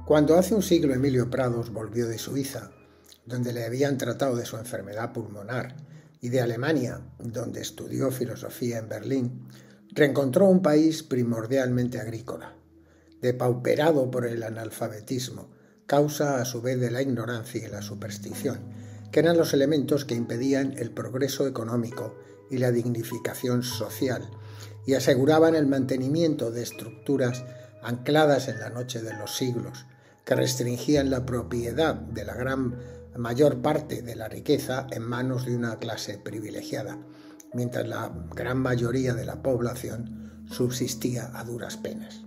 Cuando hace un siglo Emilio Prados volvió de Suiza, donde le habían tratado de su enfermedad pulmonar, y de Alemania, donde estudió filosofía en Berlín, reencontró un país primordialmente agrícola, depauperado por el analfabetismo, causa a su vez de la ignorancia y la superstición, que eran los elementos que impedían el progreso económico y la dignificación social, y aseguraban el mantenimiento de estructuras ancladas en la noche de los siglos, que restringían la propiedad de la mayor parte de la riqueza en manos de una clase privilegiada, mientras la gran mayoría de la población subsistía a duras penas.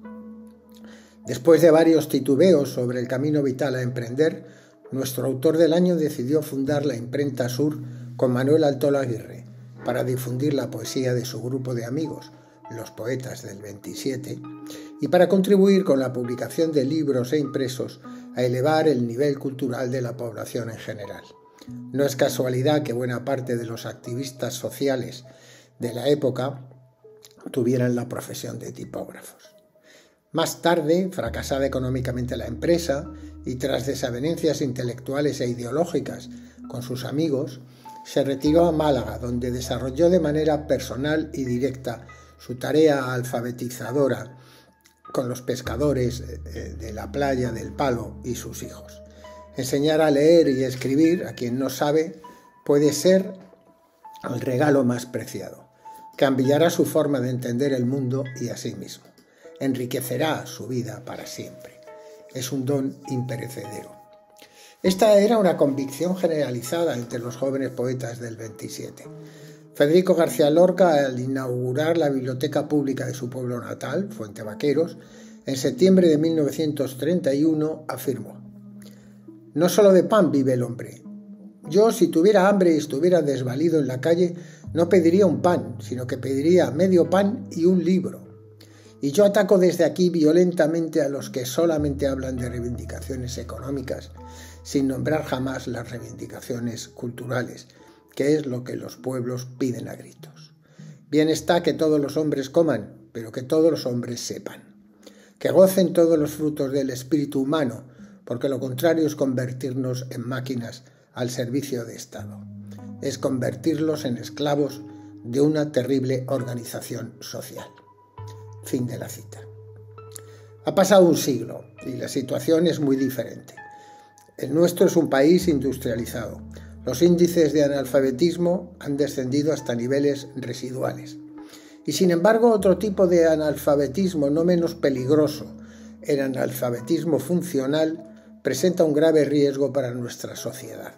Después de varios titubeos sobre el camino vital a emprender, nuestro autor del año decidió fundar la imprenta Sur con Manuel Altol Aguirre para difundir la poesía de su grupo de amigos, los Poetas del 27, y para contribuir con la publicación de libros e impresos a elevar el nivel cultural de la población en general. No es casualidad que buena parte de los activistas sociales de la época tuvieran la profesión de tipógrafos. Más tarde, fracasada económicamente la empresa y tras desavenencias intelectuales e ideológicas con sus amigos, se retiró a Málaga, donde desarrolló de manera personal y directa su tarea alfabetizadora con los pescadores de la playa del Palo y sus hijos. Enseñar a leer y escribir a quien no sabe puede ser el regalo más preciado. Cambiará su forma de entender el mundo y a sí mismo. Enriquecerá su vida para siempre. Es un don imperecedero. Esta era una convicción generalizada entre los jóvenes poetas del 27. Federico García Lorca, al inaugurar la biblioteca pública de su pueblo natal, Fuentevaqueros, en septiembre de 1931, afirmó: «No solo de pan vive el hombre. Yo, si tuviera hambre y estuviera desvalido en la calle, no pediría un pan, sino que pediría medio pan y un libro. Y yo ataco desde aquí violentamente a los que solamente hablan de reivindicaciones económicas, sin nombrar jamás las reivindicaciones culturales, que es lo que los pueblos piden a gritos. Bien está que todos los hombres coman, pero que todos los hombres sepan. Que gocen todos los frutos del espíritu humano, porque lo contrario es convertirnos en máquinas al servicio de Estado. Es convertirlos en esclavos de una terrible organización social». Fin de la cita. Ha pasado un siglo y la situación es muy diferente. El nuestro es un país industrializado. Los índices de analfabetismo han descendido hasta niveles residuales. Y sin embargo, otro tipo de analfabetismo no menos peligroso, el analfabetismo funcional, presenta un grave riesgo para nuestra sociedad.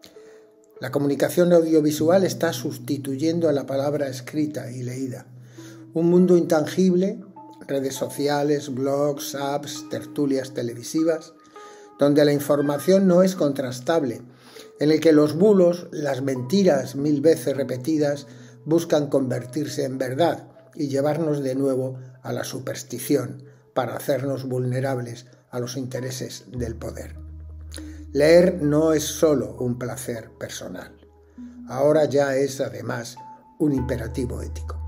La comunicación audiovisual está sustituyendo a la palabra escrita y leída. Un mundo intangible, redes sociales, blogs, apps, tertulias televisivas, donde la información no es contrastable, en el que los bulos, las mentiras 1000 veces repetidas, buscan convertirse en verdad y llevarnos de nuevo a la superstición para hacernos vulnerables a los intereses del poder. Leer no es solo un placer personal, ahora ya es además un imperativo ético.